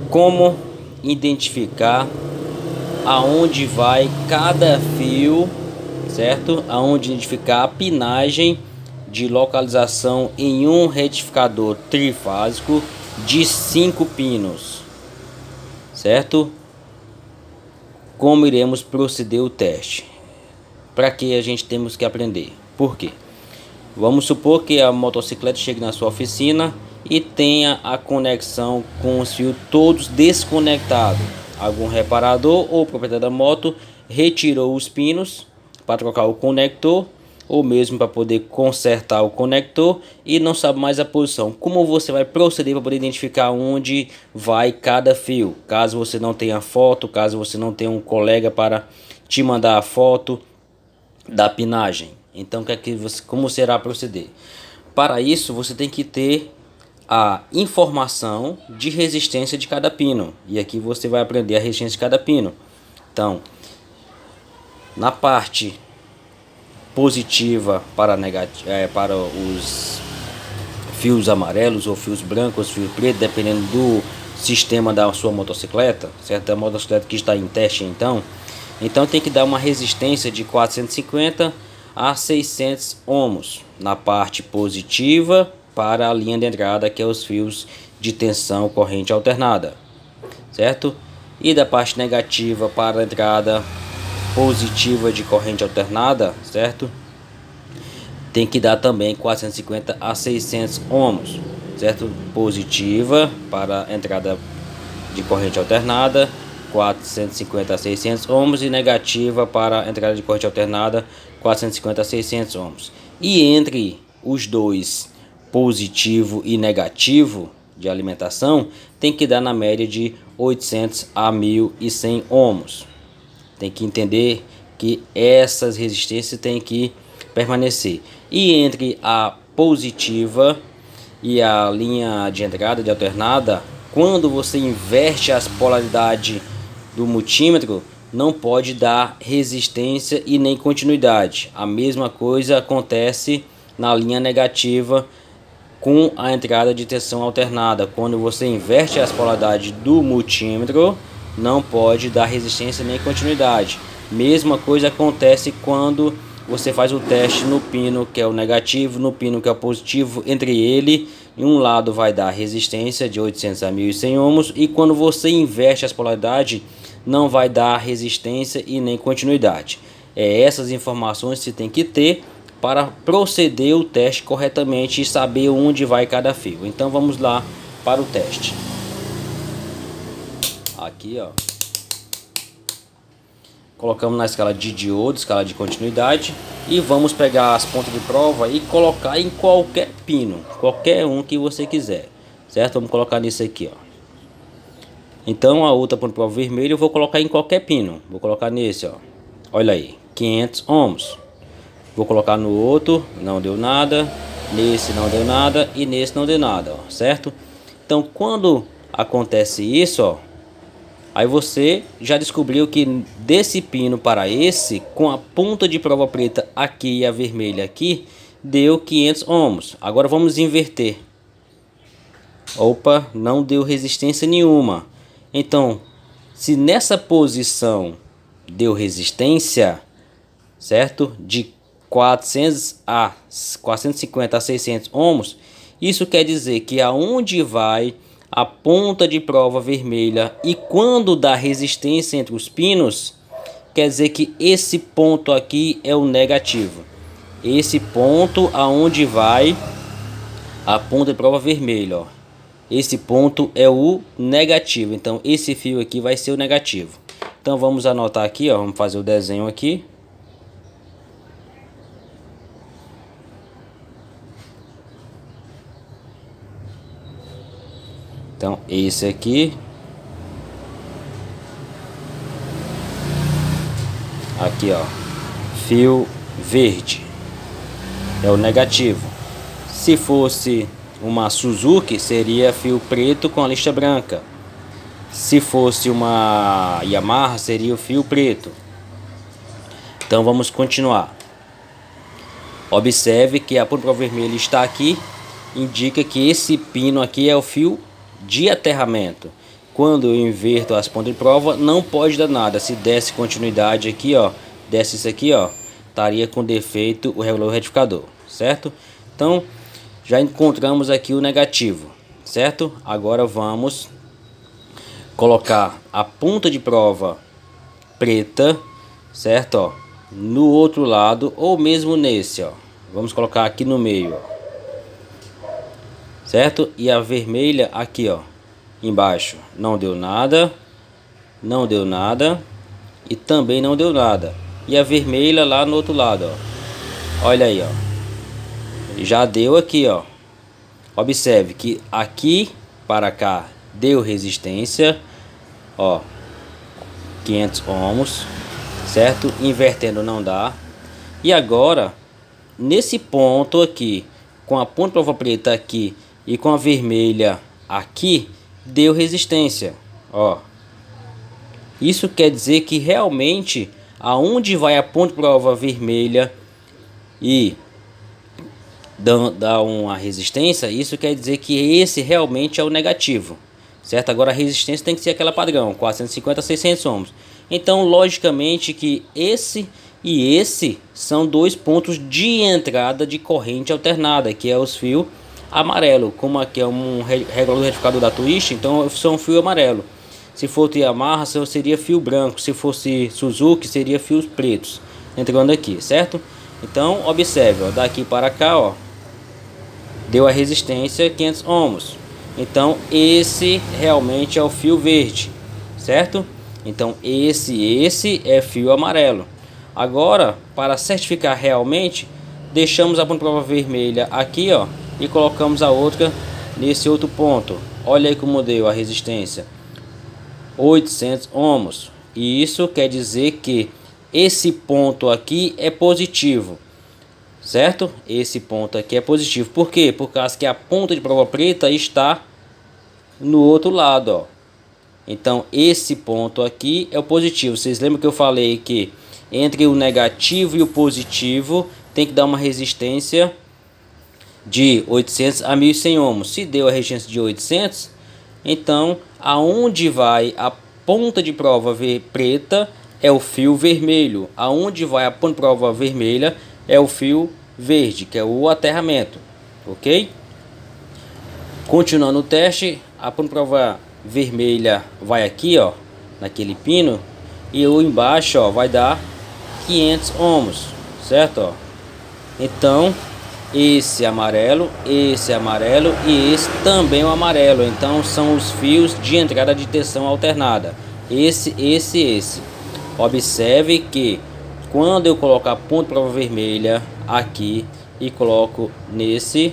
Como identificar aonde vai cada fio, certo? Aonde identificar a pinagem de localização em um retificador trifásico de 5 pinos, certo? Como iremos proceder o teste? Para que a gente temos que aprender? Por quê? Vamos supor que a motocicleta chegue na sua oficina e tenha a conexão com os fios todos desconectados. Algum reparador ou proprietário da moto retirou os pinos para trocar o conector, ou mesmo para poder consertar o conector, e não sabe mais a posição. Como você vai proceder para poder identificar onde vai cada fio? Caso você não tenha foto, caso você não tenha um colega para te mandar a foto da pinagem. Então, como será proceder? Para isso, você tem que ter a informação de resistência de cada pino. E aqui você vai aprender a resistência de cada pino. Então, na parte positiva para os fios amarelos ou fios brancos, fios pretos, dependendo do sistema da sua motocicleta, certo? A motocicleta que está em teste, então tem que dar uma resistência de 450 a 600 ohms na parte positiva para a linha de entrada, que é os fios de tensão corrente alternada, certo? E da parte negativa para a entrada positiva de corrente alternada, certo? Tem que dar também 450 a 600 ohms, certo? Positiva para a entrada de corrente alternada, 450 a 600 ohms, e negativa para a entrada de corrente alternada, 450 a 600 ohms. E entre os dois, positivo e negativo de alimentação, tem que dar na média de 800 a 1100 ohms. Tem que entender que essas resistências têm que permanecer. E entre a positiva e a linha de entrada de alternada, quando você inverte as polaridades do multímetro, não pode dar resistência e nem continuidade. A mesma coisa acontece na linha negativa com a entrada de tensão alternada. Quando você inverte as polaridades do multímetro, não pode dar resistência nem continuidade. Mesma coisa acontece quando você faz o teste no pino que é o negativo, no pino que é o positivo. Entre ele, em um lado vai dar resistência de 800 a 1100 ohms, e quando você inverte as polaridades, não vai dar resistência e nem continuidade. Essas informações você tem que ter para proceder o teste corretamente e saber onde vai cada fio. Então vamos lá para o teste. Aqui, ó, colocamos na escala de diodo, escala de continuidade, e vamos pegar as pontas de prova e colocar em qualquer pino, qualquer um que você quiser, certo? Vamos colocar nisso aqui, ó. Então a outra ponta de prova vermelha eu vou colocar em qualquer pino. Vou colocar nesse, ó. Olha aí, 500 ohms. Vou colocar no outro, não deu nada. Nesse não deu nada e nesse não deu nada, ó, certo? Então quando acontece isso, ó, aí você já descobriu que desse pino para esse, com a ponta de prova preta aqui e a vermelha aqui, deu 500 ohms. Agora vamos inverter. Opa, não deu resistência nenhuma. Então, se nessa posição deu resistência, certo? De 450 a 600 ohms, isso quer dizer que aonde vai a ponta de prova vermelha e quando dá resistência entre os pinos, quer dizer que esse ponto aqui é o negativo. Esse ponto aonde vai a ponta de prova vermelha, ó, esse ponto é o negativo. Então esse fio aqui vai ser o negativo. Então vamos anotar aqui, ó, vamos fazer o desenho aqui. Então esse aqui, aqui, ó, fio verde é o negativo. Se fosse uma Suzuki, seria fio preto com a lixa branca. Se fosse uma Yamaha, seria o fio preto. Então vamos continuar. Observe que a ponta vermelha está aqui, indica que esse pino aqui é o fio de aterramento. quando eu inverto as pontas de prova, não pode dar nada. Se desse continuidade aqui, ó, desse isso aqui, ó, estaria com defeito o regulador retificador, certo? Então, já encontramos aqui o negativo, certo? Agora vamos colocar a ponta de prova preta, certo? Ó, no outro lado ou mesmo nesse, ó. Vamos colocar aqui no meio, ó. Certo? E a vermelha aqui, ó, embaixo. Não deu nada, não deu nada e também não deu nada. E a vermelha lá no outro lado, ó. Olha aí, ó. Já deu aqui, ó. Observe que aqui para cá deu resistência, ó, 500 ohms, certo? Invertendo não dá. E agora, nesse ponto aqui, com a ponta de prova preta aqui e com a vermelha aqui, deu resistência, ó. Isso quer dizer que realmente aonde vai a ponta de prova vermelha e dá uma resistência, isso quer dizer que esse realmente é o negativo, certo? Agora a resistência tem que ser aquela padrão, 450 a 600 ohms. Então logicamente que esse e esse são dois pontos de entrada de corrente alternada, que é os fios amarelo. Como aqui é um regulador retificador da Twist, então são fio amarelo. Se fosse Yamaha seria fio branco, se fosse Suzuki seria fios pretos entrando aqui, certo? Então observe, ó, daqui para cá, ó, deu a resistência 500 ohms. Então esse realmente é o fio verde, certo? Então esse é fio amarelo. Agora, para certificar realmente, deixamos a ponta de prova vermelha aqui, ó, e colocamos a outra nesse outro ponto. Olha aí como deu a resistência, 800 ohms. E isso quer dizer que esse ponto aqui é positivo, certo? Esse ponto aqui é positivo. Por quê? Por causa que a ponta de prova preta está no outro lado, ó. Então esse ponto aqui é o positivo. Vocês lembram que eu falei que entre o negativo e o positivo tem que dar uma resistência de 800 a 1100 ohms. Se deu a resistência de 800, então aonde vai a ponta de prova preta é o fio vermelho. Aonde vai a ponta de prova vermelha é o fio verde, que é o aterramento, ok? Continuando o teste, a ponta de prova vermelha vai aqui, ó, naquele pino, e o embaixo, ó, vai dar 500 ohms, certo? Ó. Então esse amarelo e esse também é o amarelo. Então são os fios de entrada de tensão alternada, esse. Observe que quando eu colocar a ponta de prova vermelha aqui e coloco nesse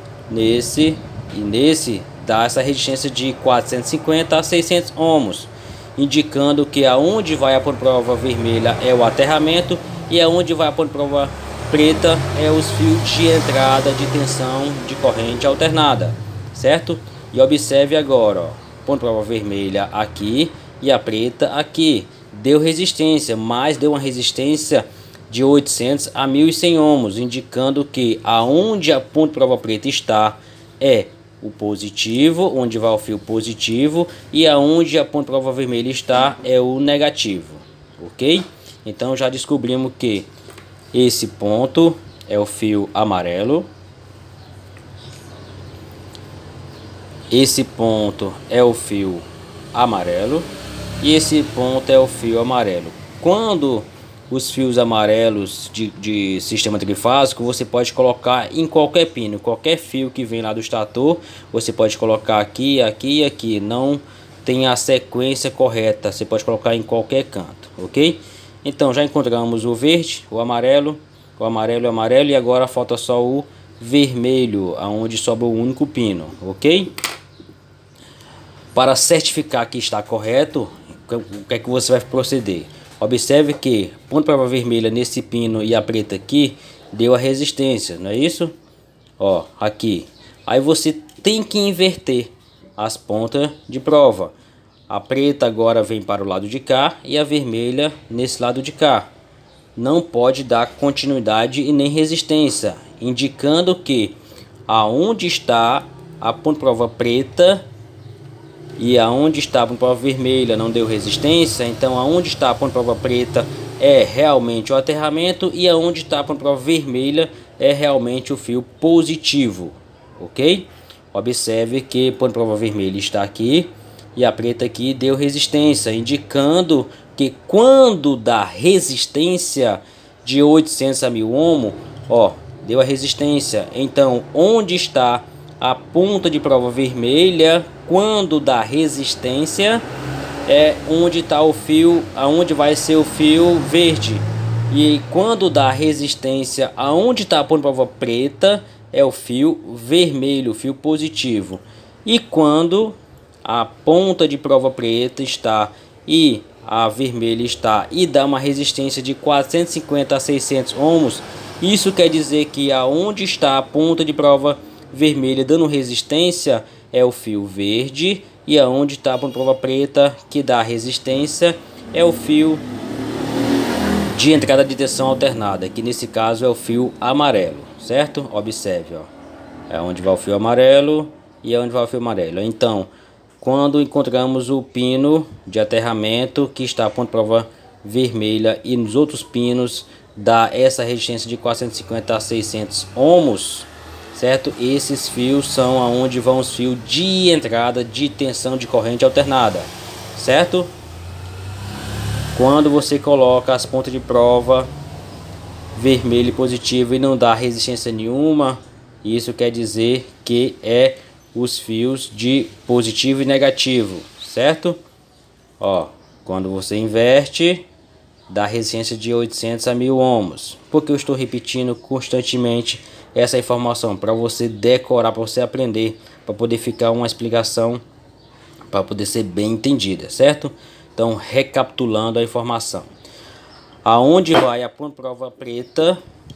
e nesse, dá essa resistência de 450 a 600 ohms, indicando que aonde vai a ponta de prova vermelha é o aterramento e aonde vai a ponta de prova preta é os fios de entrada de tensão de corrente alternada, certo? E observe agora, ó, ponta de prova vermelha aqui e a preta aqui, deu resistência, mas deu uma resistência de 800 a 1100 ohms, indicando que aonde a ponta de prova preta está é o positivo, onde vai o fio positivo, e aonde a ponta de prova vermelha está é o negativo, ok? Então já descobrimos que esse ponto é o fio amarelo, esse ponto é o fio amarelo e esse ponto é o fio amarelo. Quando os fios amarelos de sistema trifásico, você pode colocar em qualquer pino, qualquer fio que vem lá do estator, você pode colocar aqui, aqui e aqui, não tem a sequência correta, você pode colocar em qualquer canto, ok? Então já encontramos o verde, o amarelo e agora falta só o vermelho, aonde sobra o único pino, ok? Para certificar que está correto, o que é que você vai proceder? Observe que ponta de prova vermelha nesse pino e a preta aqui deu a resistência, não é isso? Ó, aqui. Aí você tem que inverter as pontas de prova. A preta agora vem para o lado de cá e a vermelha nesse lado de cá. Não pode dar continuidade e nem resistência, indicando que aonde está a ponta de prova preta e aonde está a ponto de prova vermelha não deu resistência, então aonde está a ponto de prova preta é realmente o aterramento, e aonde está a ponto de prova vermelha é realmente o fio positivo, ok? Observe que a ponto de prova vermelha está aqui e a preta aqui deu resistência, indicando que quando dá resistência de 800 a 1000 ohms, ó, deu a resistência. Então, onde está a ponta de prova vermelha quando dá resistência é onde está o fio, aonde vai ser o fio verde. E quando dá resistência, aonde está a ponta de prova preta é o fio vermelho, o fio positivo. E quando a ponta de prova preta está e a vermelha está e dá uma resistência de 450 a 600 ohms, isso quer dizer que aonde está a ponta de prova vermelha dando resistência é o fio verde, e aonde está a ponta de prova preta que dá resistência é o fio de entrada de tensão alternada, que nesse caso é o fio amarelo, certo? Observe, ó, é onde vai o fio amarelo e é onde vai o fio amarelo. Então, quando encontramos o pino de aterramento que está a ponta de prova vermelha e nos outros pinos dá essa resistência de 450 a 600 ohms, certo? Esses fios são aonde vão os fios de entrada de tensão de corrente alternada, certo? Quando você coloca as pontas de prova vermelho e positivo e não dá resistência nenhuma, isso quer dizer que é os fios de positivo e negativo, certo? Ó, quando você inverte, dá resistência de 800 a 1000 ohms. Porque eu estou repetindo constantemente essa informação para você decorar, para você aprender, para poder ficar uma explicação, para poder ser bem entendida, certo? Então, recapitulando a informação, aonde vai a ponta de prova preta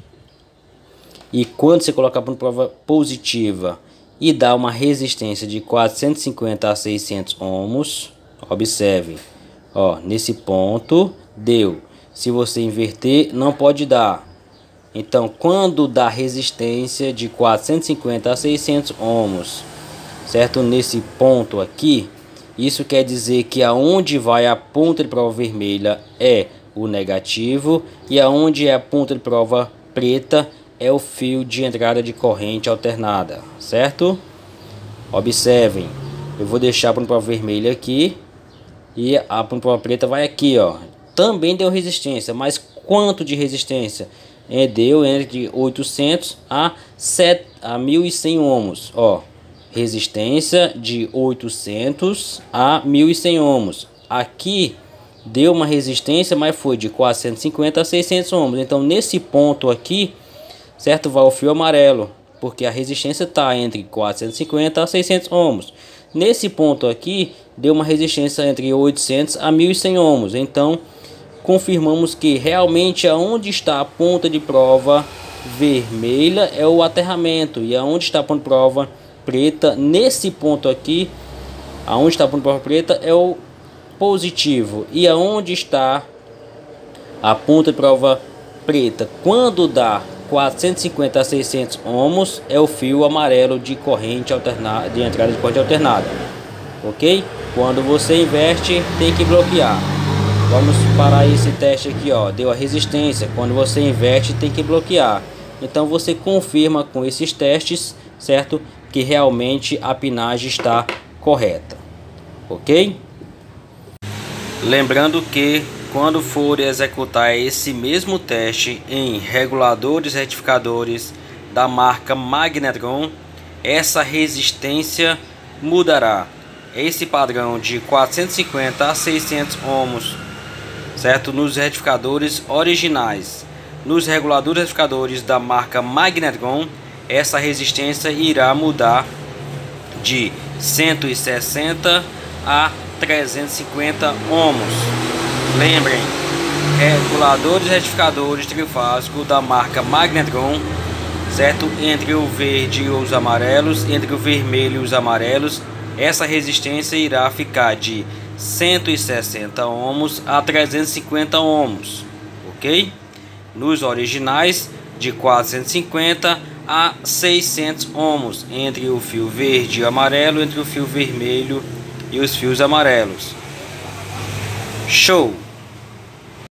e quando você coloca a ponta de prova positiva e dá uma resistência de 450 a 600 ohms, observe, ó, nesse ponto deu. Se você inverter, não pode dar. Então, quando dá resistência de 450 a 600 ohms, certo? Nesse ponto aqui, isso quer dizer que aonde vai a ponta de prova vermelha é o negativo, e aonde é a ponta de prova preta é o fio de entrada de corrente alternada, certo? Observem, eu vou deixar a ponta de prova vermelha aqui e a ponta de prova preta vai aqui, ó. Também deu resistência, mas quanto de resistência? Deu entre 800 a 1100 ohms, ó. Resistência de 800 a 1100 ohms. Aqui deu uma resistência, mas foi de 450 a 600 ohms. Então, nesse ponto aqui, certo, vai o fio amarelo, porque a resistência está entre 450 a 600 ohms. Nesse ponto aqui, deu uma resistência entre 800 a 1100 ohms. Então, confirmamos que realmente aonde está a ponta de prova vermelha é o aterramento, e aonde está a ponta de prova preta, nesse ponto aqui, aonde está a ponta de prova preta é o positivo, e aonde está a ponta de prova preta quando dá 450 a 600 ohms é o fio amarelo de corrente alternada, de entrada de corrente alternada, ok? Quando você inverte, tem que bloquear. Vamos parar esse teste aqui, ó, deu a resistência. Quando você inverte, tem que bloquear. Então você confirma com esses testes, certo, que realmente a pinagem está correta, ok? Lembrando que quando for executar esse mesmo teste em reguladores retificadores da marca Magnetron, essa resistência mudará. Esse padrão de 450 a 600 ohms, certo, nos retificadores originais. Nos reguladores retificadores da marca Magnetron, essa resistência irá mudar de 160 a 350 ohms. Lembrem, reguladores retificadores trifásicos da marca Magnetron, certo, entre o verde e os amarelos, entre o vermelho e os amarelos, essa resistência irá ficar de 160 ohms a 350 ohms, ok? Nos originais, de 450 a 600 ohms entre o fio verde e amarelo, entre o fio vermelho e os fios amarelos. Show!